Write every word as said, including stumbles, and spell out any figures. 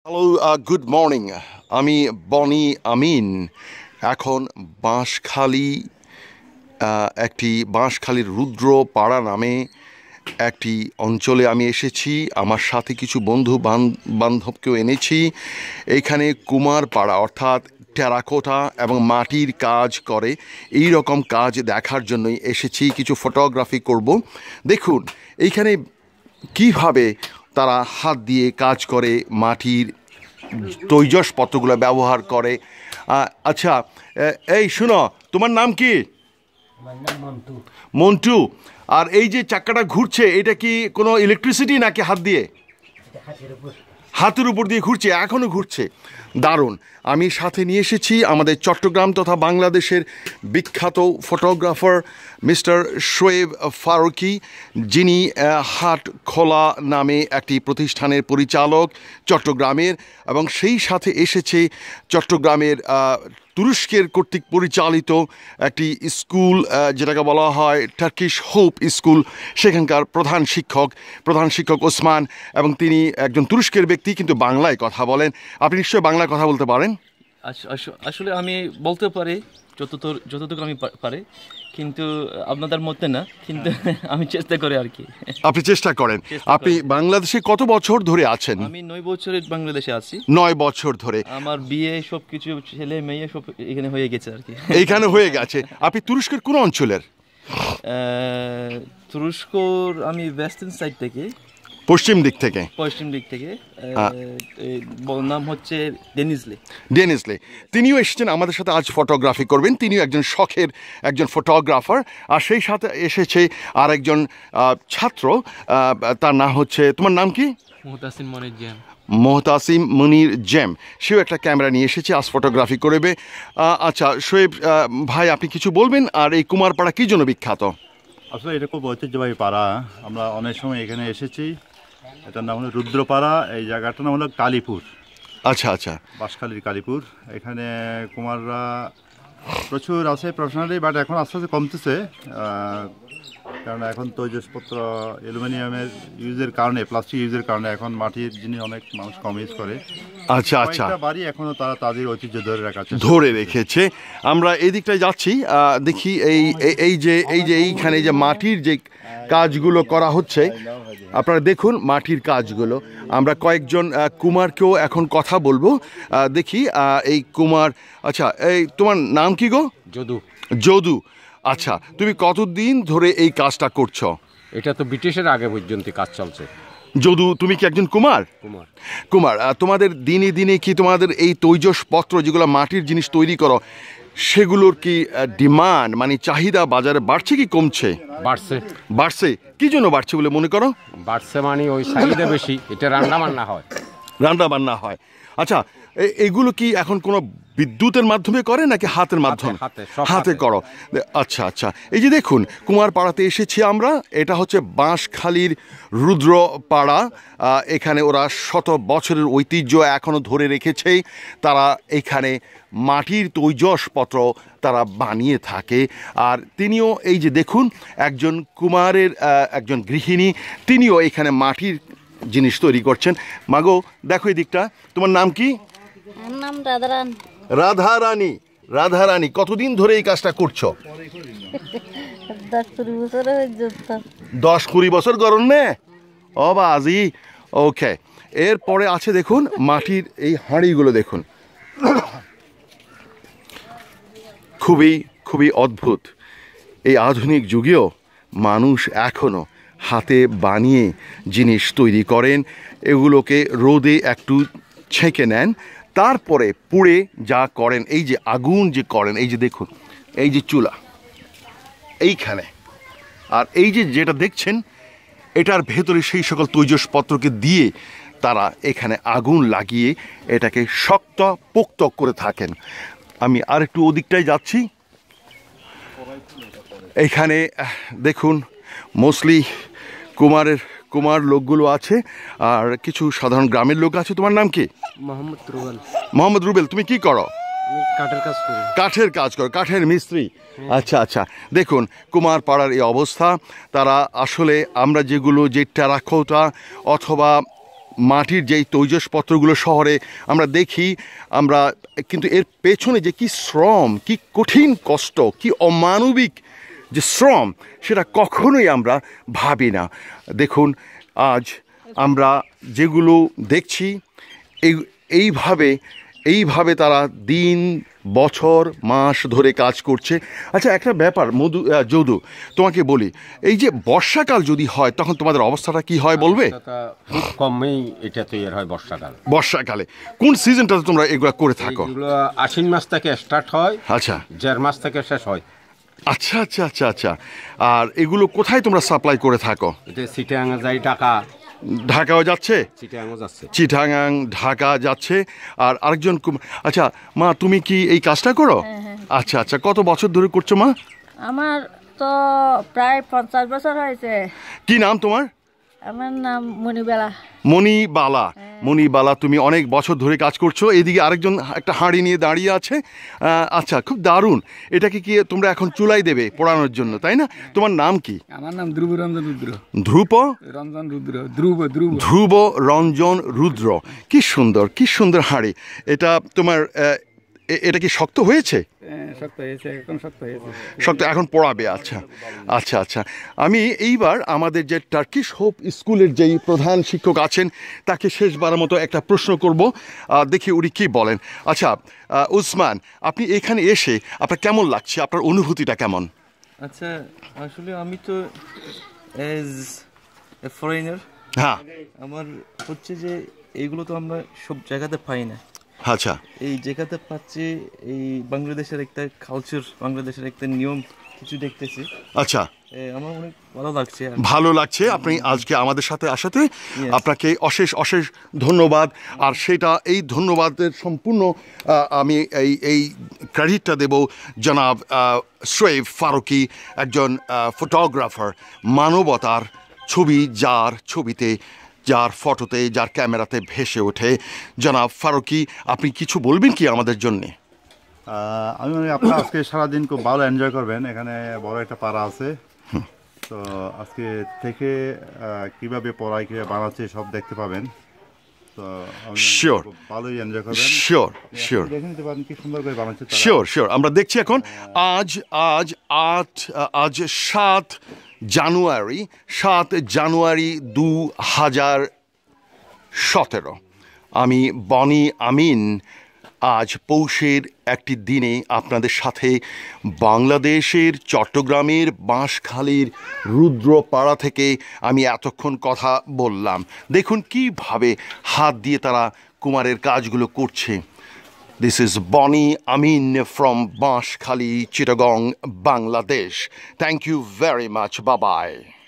Hello, good morning. আমি বনি আমিন। এখন বাঁশখালী একটি বাঁশখালীর রুদ্র পাড়া নামে একটি অঞ্চলে আমি এসেছি। আমার সাথে কিছু বন্ধু বান্ধবকেও এনেছি। এইখানে কুমার পাড়া অর্থাৎ টেরাকোটা এবং মাটির কাজ করে এই রকম কাজ দেখার জন্যই এসেছি। কিছু ফটোগ্রাফি করব। দেখুন এইখানে কিভাবে তারা হাত দিয়ে কাজ করে, মাটির তৈজসপত্রগুলো ব্যবহার করে। আচ্ছা, এই শুনো, তোমার নাম কি? মন্টু। আর এই যে চাক্কাটা ঘুরছে, এটা কি কোনো ইলেকট্রিসিটি নাকি হাত দিয়ে? হাতের উপর দিয়ে ঘুরছে, এখনও ঘুরছে। দারুণ। আমি সাথে নিয়ে এসেছি আমাদের চট্টগ্রাম তথা বাংলাদেশের বিখ্যাত ফটোগ্রাফার মিস্টার শোয়েব ফারুকি, যিনি হাট খোলা নামে একটি প্রতিষ্ঠানের পরিচালক চট্টগ্রামের, এবং সেই সাথে এসেছে চট্টগ্রামের তুরস্কের কর্তৃক পরিচালিত একটি স্কুল, যেটাকে বলা হয় টার্কিশ হোপ স্কুল, সেখানকার প্রধান শিক্ষক প্রধান শিক্ষক ওসমান, এবং তিনি একজন তুরস্কের ব্যক্তি কিন্তু বাংলায় কথা বলেন। আপনি নিশ্চয়ই বাংলায় কথা বলতে পারেন? আসলে আমি বলতে পারি যতদূর যতটুকু আমি পারি, কিন্তু আপনাদের মধ্যে না, কিন্তু আমি চেষ্টা করি আর কি। আপনি চেষ্টা করেন। আপনি বাংলাদেশে কত বছর ধরে আছেন? আমি নয় বছরের বাংলাদেশে আছি। নয় বছর ধরে। আমার বিয়ে সব কিছু, ছেলে মেয়ে সব এখানে হয়ে গেছে আর কি। এইখানে হয়ে গেছে। আপনি তুরস্কের কোন অঞ্চলের? তুরস্কর আমি ওয়েস্টার্ন সাইড থেকে, পশ্চিম দিক থেকে। পশ্চিম দিক থেকে নাম হচ্ছে ডেনিসলে। ডেনিসলে। তিনিও এসেছেন আমাদের সাথে আজ ফটোগ্রাফি করবেন। তিনিও একজন শখের একজন ফটোগ্রাফার। আর সেই সাথে এসেছে আর একজন ছাত্র, তার নাম হচ্ছে, তোমার নাম কি? মুহতাসিম মনির জ্যাম। মোহতাসিম মনির জ্যাম। সেও একটা ক্যামেরা নিয়ে এসেছে, আজ ফটোগ্রাফি করবে। আচ্ছা শোয়েব ভাই, আপনি কিছু বলবেন? আর এই কুমারপাড়া কী জন্য বিখ্যাত? আসলে এটা খুব ঐতিহ্যবাহী পাড়া। আমরা অনেক সময় এখানে এসেছি। এটার নাম হলো রুদ্রপাড়া। এই জায়গাটার নাম হলো কালীপুর। আচ্ছা আচ্ছা। বাঁশখালীর কালীপুর। এখানে কুমাররা প্রচুর আছে প্রফেশনালি, বাট এখন আস্তে আস্তে কমতেছে, কারণ এখন তৈজসপত্র অ্যালুমিনিয়ামের ইউজের কারণে, প্লাস্টিক ইউজের কারণে এখন মাটির জিনিস অনেক মানুষ কম ইউজ করে। আচ্ছা আচ্ছা। বাড়ি এখনো তারা তাদের ঐতিহ্য ধরে রাখাচ্ছে, ধরে রেখেছে। আমরা এই দিকটায় যাচ্ছি, দেখি এই এই যে এই যে এইখানে যে মাটির যে কাজগুলো করা হচ্ছে, আপনারা দেখুন মাটির কাজগুলো। আমরা কয়েকজন কুমারকেও এখন কথা বলবো। দেখি এই কুমার, আচ্ছা এই তোমার নাম কি গো? যদু। যদু। আচ্ছা, তুমি কতদিন ধরে এই কাজটা করছো? এটা তো ব্রিটিশের আগে পর্যন্ত কাজ চলছে। যদু, তুমি কি একজন কুমার? কুমার। কুমার, তোমাদের দিনে দিনে কি তোমাদের এই তৈজসপত্র যেগুলো মাটির জিনিস তৈরি করো, সেগুলোর কি ডিমান্ড মানে চাহিদা বাজারে বাড়ছে কি কমছে? বাড়ছে। বাড়ছে। কি জন্য বাড়ছে বলে মনে করো? বাড়ছে মানে ওই চাহিদা বেশি, এটা রান্না বান্না হয়। রান্না বান্না হয়। আচ্ছা, এগুলো কি এখন কোনো বিদ্যুতের মাধ্যমে করে নাকি হাতের মাধ্যমে? হাতে করো। আচ্ছা আচ্ছা। এই যে দেখুন কুমারপাড়াতে এসেছি আমরা। এটা হচ্ছে বাঁশখালীর রুদ্রপাড়া। এখানে ওরা শত বছরের ঐতিহ্য এখনও ধরে রেখেছে। তারা এখানে মাটির তৈজসপত্র তারা বানিয়ে থাকে। আর তিনিও এই যে দেখুন একজন কুমারের একজন গৃহিণী, তিনিও এখানে মাটির জিনিস তৈরি করছেন। মাগো দেখো এই দিকটা। তোমার নাম কি? নাম রাধারানী। রাধারানী। রাধারানী, কতদিন ধরে এই কাজটা করছো? দশ কুড়ি বছর গরম নে অবাজি। ওকে। এরপরে আছে দেখুন মাটির এই হাঁড়িগুলো দেখুন, খুবই খুবই অদ্ভুত। এই আধুনিক যুগেও মানুষ এখনও হাতে বানিয়ে জিনিস তৈরি করেন। এগুলোকে রোদে একটু ছেঁকে নেন, তারপরে পুড়ে যা করেন, এই যে আগুন যে করেন, এই যে দেখুন এই যে চুলা এইখানে, আর এই যে যেটা দেখছেন এটার ভেতরে সেই সকল তৈজসপত্রকে দিয়ে তারা এখানে আগুন লাগিয়ে এটাকে শক্ত পোক্ত করে থাকেন। আমি আর একটু ওদিকটায় যাচ্ছি। এখানে দেখুন মোস্টলি কুমারের কুমার লোকগুলো আছে, আর কিছু সাধারণ গ্রামের লোক আছে। তোমার নাম কি? মোহাম্মদ রুবেল। মোহাম্মদ রুবেল, তুমি কি করো? কাঠের কাজ করি। কাঠের কাজ করো, কাঠের মিস্ত্রি। আচ্ছা আচ্ছা। দেখুন কুমার পাড়ার এই অবস্থা। তারা আসলে আমরা যেগুলো যে টেরাকোটা অথবা মাটির যেই তৈজসপত্রগুলো শহরে আমরা দেখি আমরা, কিন্তু এর পেছনে যে কি শ্রম, কি কঠিন কষ্ট, কি অমানবিক যে শ্রম, সেটা কখনোই আমরা ভাবি না। দেখুন আজ আমরা যেগুলো দেখছি এই এইভাবে এইভাবে তারা দিন বছর মাস ধরে কাজ করছে। আচ্ছা একটা ব্যাপার মধু আহ, যদু, তোমাকে বলি, এই যে বর্ষাকাল যদি হয় তখন তোমাদের অবস্থাটা কি হয় বলবে? অবস্থাটা খুব কমই এটা তৈরি হয় বর্ষাকাল। বর্ষাকালে কোন সিজনটাতে তোমরা এগুলো করে থাকো? এগুলো আশ্বিন মাস থেকে স্টার্ট হয়, আচ্ছা জের মাস থেকে শেষ হয়। আচ্ছা আচ্ছা আচ্ছা আচ্ছা আর এগুলো কোথায় তোমরা সাপ্লাই করে থাকো? এটা চিটাং যায়, ঢাকা, ঢাকাও যাচ্ছে, চিটাংও যাচ্ছে। চিটাগাং, ঢাকা যাচ্ছে। আর আরেকজন কুম- আচ্ছা মা, তুমি কি এই কাজটা করো? আচ্ছা আচ্ছা কত বছর ধরে করছো মা? আমার তো প্রায় পঞ্চাশ বছর হয়েছে। কি নাম তোমার? আমার নাম মণিবেলা। মণিবালা। মণিবালা, তুমি অনেক বছর ধরে কাজ করছো। এদিকে আরেকজন একটা হাঁড়ি নিয়ে দাঁড়িয়ে আছে। আহ, আচ্ছা খুব দারুণ। এটাকে কি তোমরা এখন চুলাই দেবে পোড়ানোর জন্য, তাই না? তোমার নাম কি? আমার নাম ধ্রুব রঞ্জন রুদ্র। ধ্রুব রঞ্জন রুদ্র, ধ্রুব ধ্রুব। ধ্রুব রঞ্জন রুদ্র। কি সুন্দর, কি সুন্দর হাঁড়ি। এটা তোমার আহ, এ- এটা কি শক্ত হয়েছে? হ্যাঁ, শক্ত হয়েছে, এখন শক্ত হয়েছে। শক্ত এখন পড়াবে। আচ্ছা আচ্ছা আচ্ছা আমি এইবার আমাদের যে টার্কিশ হোপ স্কুলের যেই প্রধান শিক্ষক আছেন তাকে শেষবারের মতো একটা প্রশ্ন করব, আহ, দেখি উনি কী বলেন। আচ্ছা আহ, উসমান, আপনি এখানে এসে আপনার কেমন লাগছে, আপনার অনুভূতিটা কেমন? আচ্ছা আসলে আমি তো অ্যাজ এ ফরেনার, হ্যাঁ আমার হচ্ছে যে এইগুলো তো আমরা সব জায়গাতে পাই না। আচ্ছা এই জায়গাতে পাচ্ছি এই বাংলাদেশের একটা কালচার, বাংলাদেশের একটা নিয়ম কিছু দেখতেছি। আচ্ছা এ, আমার অনেক ভালো লাগছে। ভালো লাগছে আপনি আজকে আমাদের সাথে আসাতে। আপনাকে অশেষ অশেষ ধন্যবাদ। আর সেটা এই ধন্যবাদের সম্পূর্ণ আহ, আমি এই এই ক্রেডিটটা দেব জনাব আহ, শোয়েব ফারুকি, একজন ফটোগ্রাফার, মানবতার ছবি যার ছবিতে, যার ফটোতে, যার ক্যামেরাতে ভেসে ওঠে। জনাব ফারুকি, আপনি কিছু বলবেন কি আমাদের জন্যে? আহ, আমি মনে করি আপনারা আজকে সারাদিন খুব ভালো এনজয় করবেন। এখানে বড় একটা পাড়া আছে, তো আজকে থেকে আহ, কিভাবে পড়াই কিভাবে বানাচ্ছে সব দেখতে পাবেন। তো আমি মনে করি Sure. খুব ভালোই এনজয় করবেন। শিওর শিওর দেখে নিতে পারেন কি সুন্দর করে বানাচ্ছে তারা। শিওর শিওর আমরা দেখছি এখন। আজ আজ আট আজ সাত জানুয়ারি সাত জানুয়ারি দু হাজার সতেরো। আমি বনি আমিন আজ পৌষের একটি দিনে আপনাদের সাথে বাংলাদেশের চট্টগ্রামের বাঁশখালীর রুদ্রপাড়া থেকে আমি এতক্ষণ কথা বললাম। দেখুন কিভাবে হাত দিয়ে তারা কুমারের কাজগুলো করছে। This is Bonnie Amin from Bashkhali, Chittagong, Bangladesh. Thank you very much. Bye-bye.